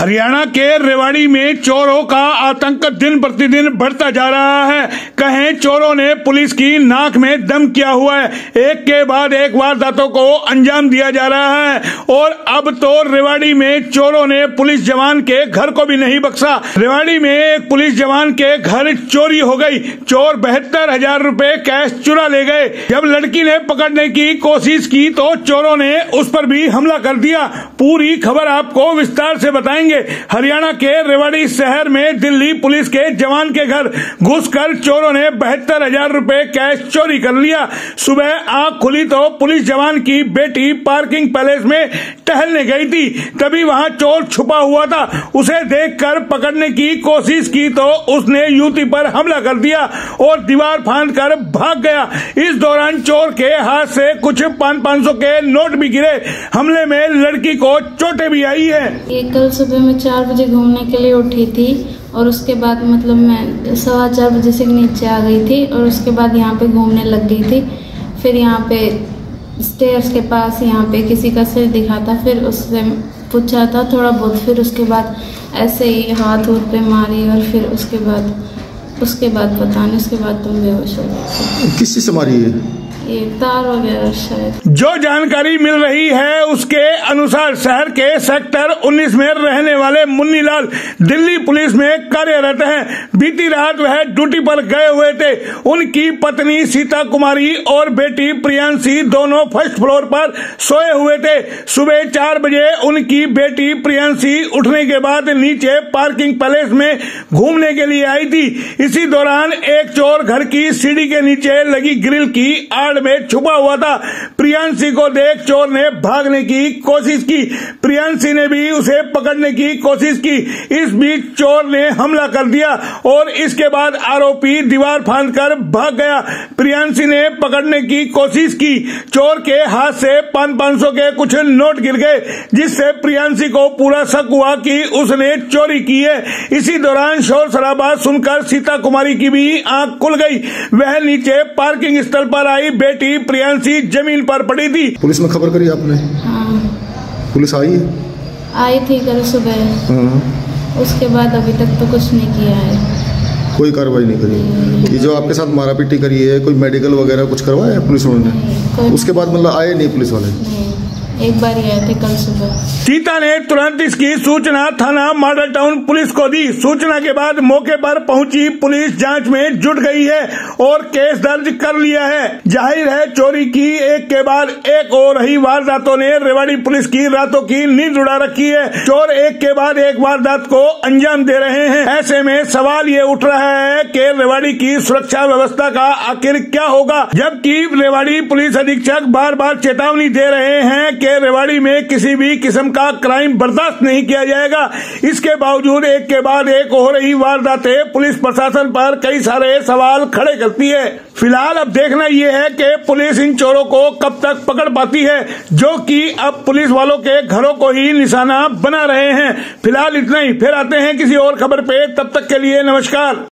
हरियाणा के रेवाड़ी में चोरों का आतंक दिन प्रतिदिन बढ़ता जा रहा है। कहें चोरों ने पुलिस की नाक में दम किया हुआ है। एक के बाद एक वारदातों को अंजाम दिया जा रहा है और अब तो रेवाड़ी में चोरों ने पुलिस जवान के घर को भी नहीं बख्शा। रेवाड़ी में एक पुलिस जवान के घर चोरी हो गई। चोर 72,000 रुपए कैश चुरा ले गए। जब लड़की ने पकड़ने की कोशिश की तो चोरों ने उस पर भी हमला कर दिया। पूरी खबर आपको विस्तार से बताएंगे। हरियाणा के रेवाड़ी शहर में दिल्ली पुलिस के जवान के घर घुसकर चोरों ने 72,000 रुपए कैश चोरी कर लिया। सुबह आंख खुली तो पुलिस जवान की बेटी पार्किंग पैलेस में टहलने गई थी, तभी वहां चोर छुपा हुआ था। उसे देखकर पकड़ने की कोशिश की तो उसने युवती पर हमला कर दिया और दीवार फांदकर भाग गया। इस दौरान चोर के हाथ से कुछ 500 के नोट भी गिरे। हमले में लड़की को चोटें भी आई है। कल सुबह मैं 4 बजे घूमने के लिए उठी थी और उसके बाद मैं 4:15 बजे से नीचे आ गई थी और उसके बाद यहाँ पे घूमने लग गई थी। फिर यहाँ पे स्टेयर्स के पास यहाँ पे किसी का सिर दिखा था, फिर उससे पूछा था थोड़ा बहुत, फिर उसके बाद ऐसे ही हाथ पे मारी और फिर उसके बाद पता नहीं, उसके बाद तुम बेहोश हो गए। किस चीज से मारी है? ये तार वगैरह शायद। जो जानकारी मिल रही है उसके अनुसार शहर के सेक्टर 19 में रहने वाले मुन्नी लाल दिल्ली पुलिस में कार्यरत हैं। बीती रात वह ड्यूटी पर गए हुए थे। उनकी पत्नी सीता कुमारी और बेटी प्रियांशी दोनों फर्स्ट फ्लोर पर सोए हुए थे। सुबह 4 बजे उनकी बेटी प्रियांशी उठने के बाद नीचे पार्किंग पैलेस में घूमने के लिए आई थी। इसी दौरान एक चोर घर की सीढ़ी के नीचे लगी ग्रिल की आड़ में छुपा हुआ था। प्रियांशी को देख चोर ने भागने की कोशिश की। प्रियांशी ने भी उसे पकड़ने की कोशिश की। इस बीच चोर ने हमला कर दिया और इसके बाद आरोपी दीवार फांदकर भाग गया। प्रियांशी ने पकड़ने की कोशिश की। चोर के हाथ से 500 के कुछ नोट गिर गए, जिससे प्रियांशी को पूरा शक हुआ कि उसने चोरी की है। इसी दौरान शोर शराबा सुनकर सीता कुमारी की भी आंख खुल गई। वह नीचे पार्किंग स्थल पर आई। बेटी प्रियांशी जमीन पर पड़ी थी। पुलिस में खबर करी आपने? हाँ। पुलिस आई थी कल सुबह। उसके बाद अभी तक तो कुछ नहीं किया है। कोई कार्रवाई नहीं करी? ये जो आपके साथ मारा पीटी करी है, कोई मेडिकल वगैरह कुछ करवाया है पुलिस वालों ने? उसके बाद आए नहीं पुलिस वाले? एक बार ही आए थे कल सुबह। सीता ने तुरंत इसकी सूचना थाना मॉडल टाउन पुलिस को दी। सूचना के बाद मौके पर पहुंची पुलिस जांच में जुट गई है और केस दर्ज कर लिया है। जाहिर है चोरी की एक के बाद एक हो रही वारदातों ने रेवाड़ी पुलिस की रातों की नींद उड़ा रखी है। चोर एक के बाद एक वारदात को अंजाम दे रहे हैं। ऐसे में सवाल ये उठ रहा है कि रेवाड़ी की सुरक्षा व्यवस्था का आखिर क्या होगा, जबकि रेवाड़ी पुलिस अधीक्षक बार बार चेतावनी दे रहे हैं कि रेवाड़ी में किसी भी किस्म का क्राइम बर्दाश्त नहीं किया जाएगा। इसके बावजूद एक के बाद एक हो रही वारदातें पुलिस प्रशासन पर कई सारे सवाल खड़े करती है। फिलहाल अब देखना यह है कि पुलिस इन चोरों को कब तक पकड़ पाती है, जो कि अब पुलिस वालों के घरों को ही निशाना बना रहे हैं। फिलहाल इतना ही, फिर आते हैं किसी और खबर पे। तब तक के लिए नमस्कार।